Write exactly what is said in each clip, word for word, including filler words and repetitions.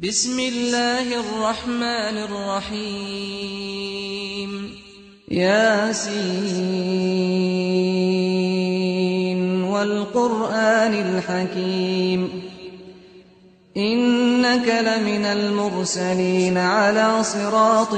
بسم الله الرحمن الرحيم ياسين والقرآن الحكيم إنك لمن المرسلين على صراط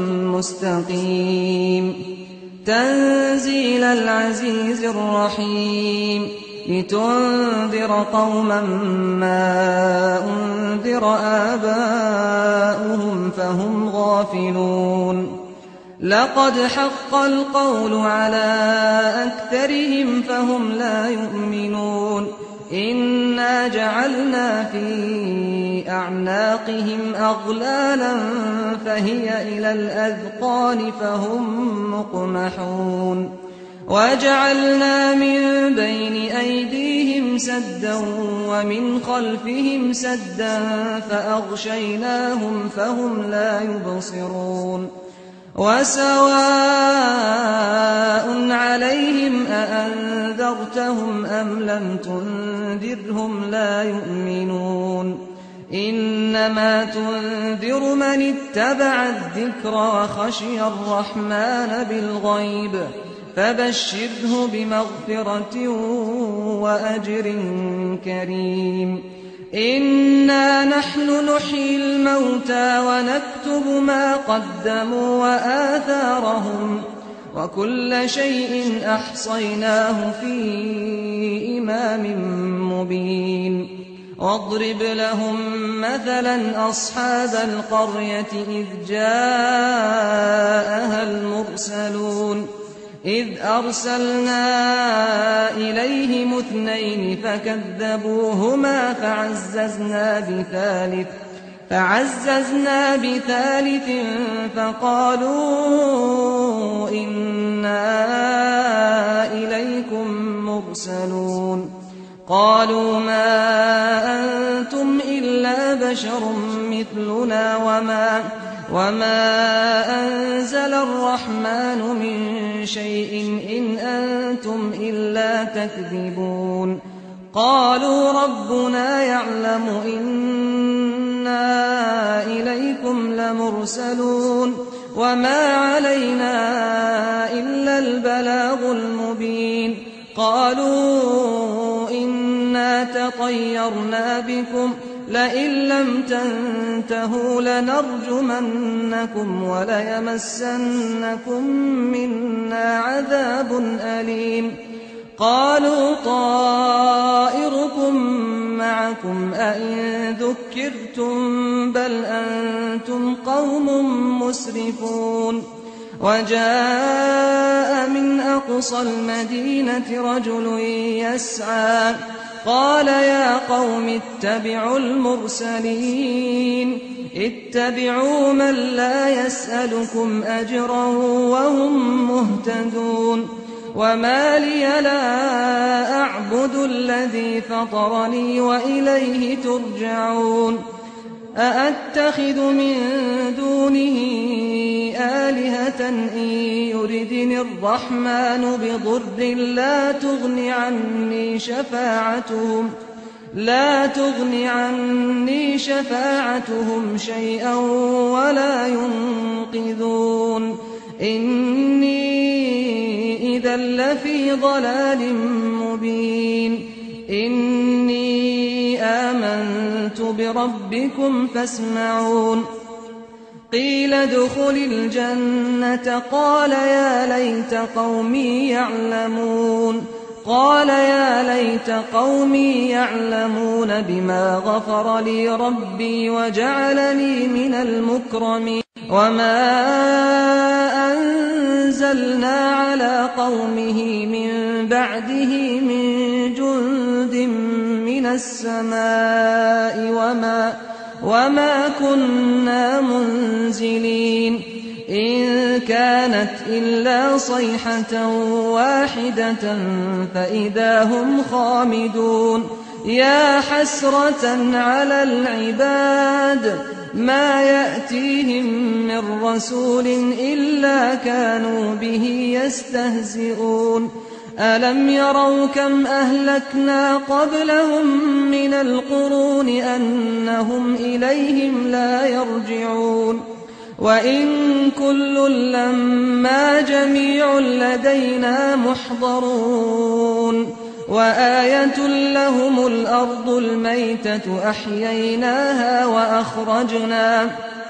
مستقيم تنزيل العزيز الرحيم لتنذر قوما ما أنذر آباؤهم فهم غافلون لقد حق القول على أكثرهم فهم لا يؤمنون إنا جعلنا في أعناقهم أغلالا فهي إلى الأذقان فهم مقمحون وجعلنا من بين أيديهم سدا ومن خلفهم سدا فأغشيناهم فهم لا يبصرون وسواء عليهم أأنذرتهم أم لم تنذرهم لا يؤمنون إنما تنذر من اتبع الذكر وخشي الرحمن بالغيب فبشره بمغفرة وأجر كريم إنا نحن نحيي الموتى ونكتب ما قدموا وآثارهم وكل شيء أحصيناه في إمام مبين واضرب لهم مثلا أصحاب القرية إذ جاءها المرسلون إذ أرسلنا إليهم اثنين فكذبوهما فعززنا بثالث فعززنا بثالث فقالوا إنا إليكم مرسلون قالوا ما أنتم إلا بشر مثلنا وما وما أنزل الرحمن من شيء إن أنتم إلا تكذبون قالوا ربنا يعلم إنا إليكم لمرسلون وما علينا إلا البلاغ المبين قالوا إنا تطيرنا بكم لئن لم تنتهوا لنرجمنكم وليمسنكم منا عذاب أليم قالوا طائركم معكم أئن ذكرتم بل أنتم قوم مسرفون وجاء من أقصى المدينة رجل يسعى قال يا قوم اتبعوا المرسلين اتبعوا من لا يسألكم أجرا وهم مهتدون وما لي لا أعبد الذي فطرني وإليه ترجعون أأتخذ من دونه آلهة إن يردني الرحمن بضر لا تغن عني شفاعتهم لا تغن عني شفاعتهم شيئا ولا ينقذون إني إذا لفي ضلال مبين إني آمنت بربكم فاسمعون قيل ادخل الجنة قال يا ليت قومي يعلمون قال يا ليت قومي يعلمون بما غفر لي ربي وجعلني من المكرمين وما أنزلنا على قومه من بعده من جند من السماء وما وما كنا منزلين إن كانت إلا صيحة واحدة فإذا هم خامدون يا حسرة على العباد ما يأتيهم من رسول إلا كانوا به يستهزئون ألم يروا كم أهلكنا قبلهم من القرون أنهم إليهم لا يرجعون وإن كل لما جميع لدينا محضرون وآية لهم الأرض الميتة أحييناها وأخرجنا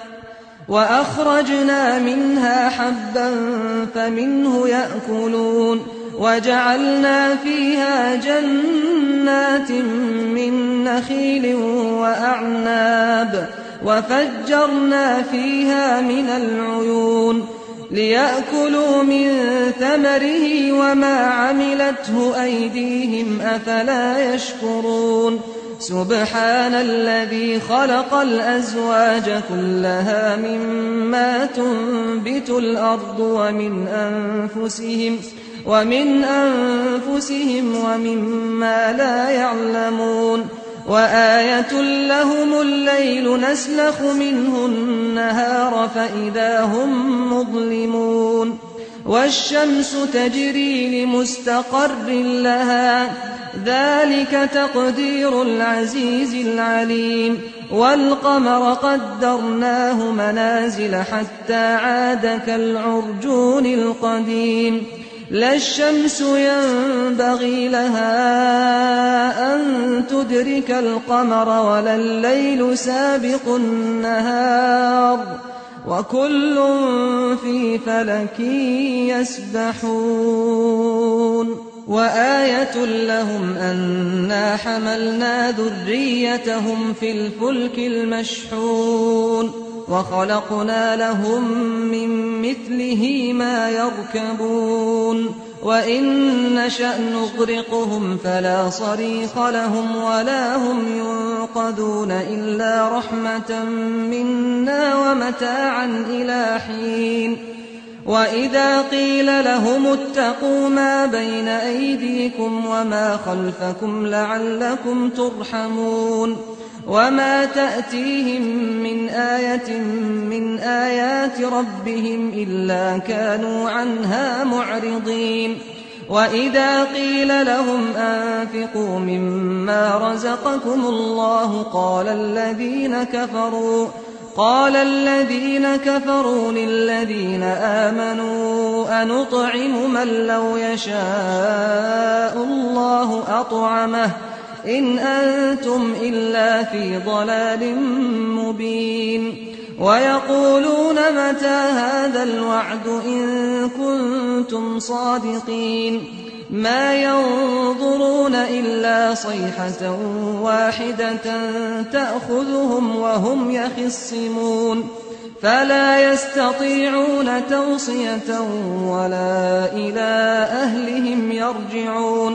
وأخرجنا منها حبا فمنه يأكلون وجعلنا فيها جنات من نخيل وأعناب وفجرنا فيها من العيون ليأكلوا من ثمره وما عملته أيديهم أفلا يشكرون سبحان الذي خلق الأزواج كلها مما تنبت الأرض ومن أنفسهم ومن أنفسهم ومما لا يعلمون وآية لهم الليل نسلخ منه النهار فإذا هم مظلمون والشمس تجري لمستقر لها ذلك تقدير العزيز العليم والقمر قدرناه منازل حتى عاد كالعرجون القديم لا الشمس ينبغي لها أن تدرك القمر ولا الليل سابق النهار وكل في فلك يسبحون وآية لهم أنا حملنا ذريتهم في الفلك المشحون وخلقنا لهم من مثله ما يركبون وإن نشأ نغرقهم فلا صريخ لهم ولا هم ينقذون إلا رحمة منا ومتاعا إلى حين وإذا قيل لهم اتقوا ما بين أيديكم وما خلفكم لعلكم ترحمون وما تأتيهم من آية من آيات ربهم إلا كانوا عنها معرضين وإذا قيل لهم أنفقوا مما رزقكم الله قال الذين كفروا قال الذين كفروا للذين آمنوا أنطعم من لو يشاء الله أطعمه إن أنتم إلا في ضلال مبين ويقولون متى هذا الوعد إن كنتم صادقين ما ينظرون إلا صيحة واحدة تأخذهم وهم يخصمون فلا يستطيعون توصية ولا إلى أهلهم يرجعون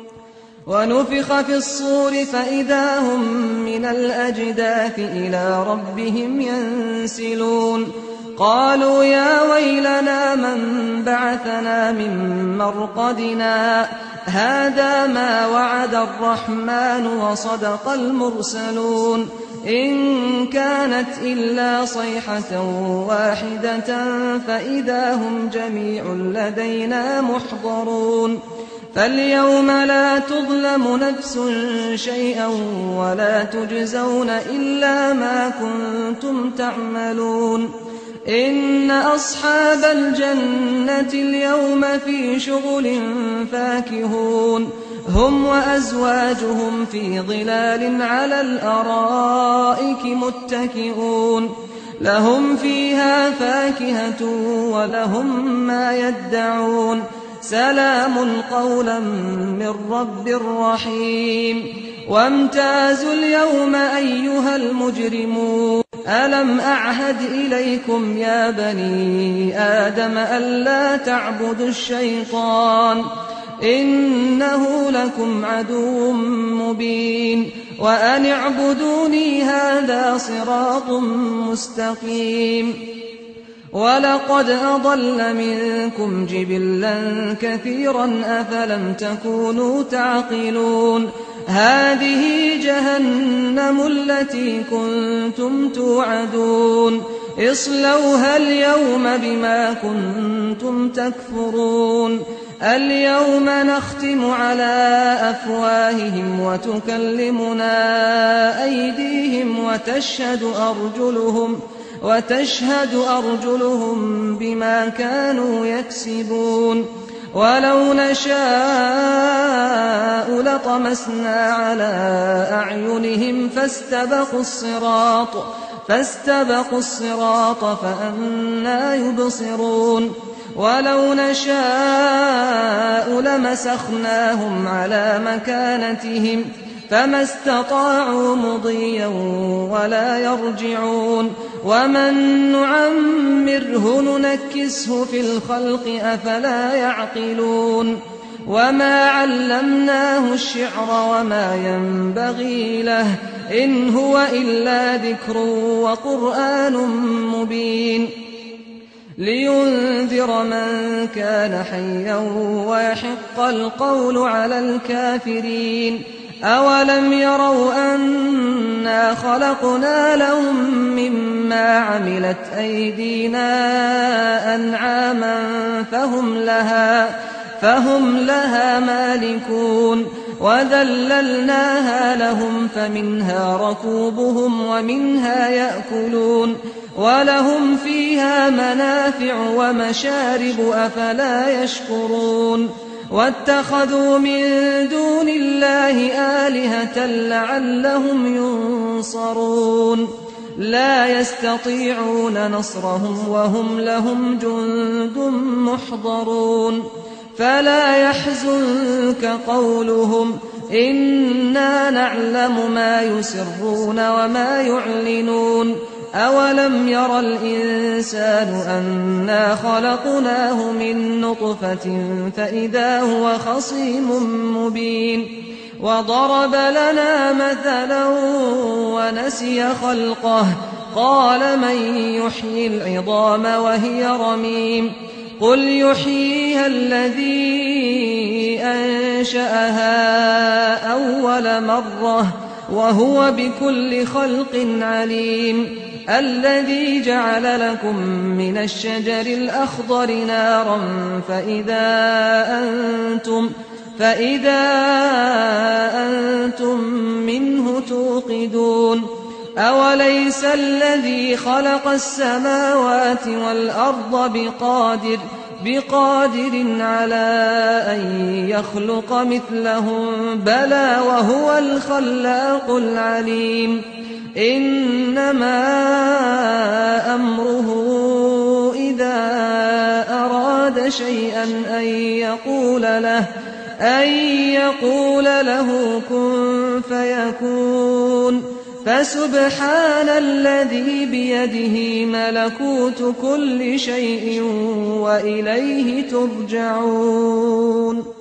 ونفخ في الصور فإذا هم من الأجداث إلى ربهم ينسلون قالوا يا ويلنا من بعثنا من مرقدنا هذا ما وعد الرحمن وصدق المرسلون إن كانت إلا صيحة واحدة فإذا هم جميع لدينا محضرون فاليوم لا تظلم نفس شيئا ولا تجزون إلا ما كنتم تعملون إن أصحاب الجنة اليوم في شغل فاكهون هم وأزواجهم في ظلال على الأرائك متكئون لهم فيها فاكهة ولهم ما يدعون سلام قولا من رب رحيم وامتازوا اليوم أيها المجرمون ألم أعهد إليكم يا بني آدم ألا تعبدوا الشيطان إنه لكم عدو مبين وأن اعبدوني هذا صراط مستقيم ولقد أضل منكم جبلا كثيرا أفلم تكونوا تعقلون هذه جهنم التي كنتم توعدون اصلوها اليوم بما كنتم تكفرون اليوم نختم على أفواههم وتكلمنا أيديهم وتشهد أرجلهم وتشهد أرجلهم بما كانوا يكسبون ولو نشاء لطمسنا على أعينهم فاستبقوا الصراط فاستبقوا الصراط فأنى يبصرون ولو نشاء لمسخناهم على مكانتهم فما استطاعوا مضيا ولا يرجعون ومن نعمره ننكسه في الخلق أفلا يعقلون وما علمناه الشعر وما ينبغي له إن هو إلا ذكر وقرآن مبين لينذر من كان حيا ويحق القول على الكافرين أولم يروا أنا خلقنا لهم مما عملت أيدينا أنعاما فهم لها فهم لها مالكون وذللناها لهم فمنها ركوبهم ومنها يأكلون ولهم فيها منافع ومشارب أفلا يشكرون واتخذوا من دون الله آلهة لعلهم ينصرون لا يستطيعون نصرهم وهم لهم جند محضرون فلا يحزنك قولهم إنا نعلم ما يسرون وما يعلنون أولم ير الإنسان أنا خلقناه من نطفة فإذا هو خصيم مبين وضرب لنا مثلا ونسي خلقه قال من يحيي العظام وهي رميم قل يحييها الذي أنشأها أول مرة وهو بكل خلق عليم الذي جعل لكم من الشجر الأخضر نارا فإذا أنتم فإذا أنتم منه توقدون أوليس الذي خلق السماوات والأرض بقادر بقادر على أن يخلق مثلهم بلى وهو الخلاق العليم إنما أمره إذا أراد شيئا أن يقول له أن يقول له كن فيكون فسبحان الذي بيده ملكوت كل شيء وإليه ترجعون.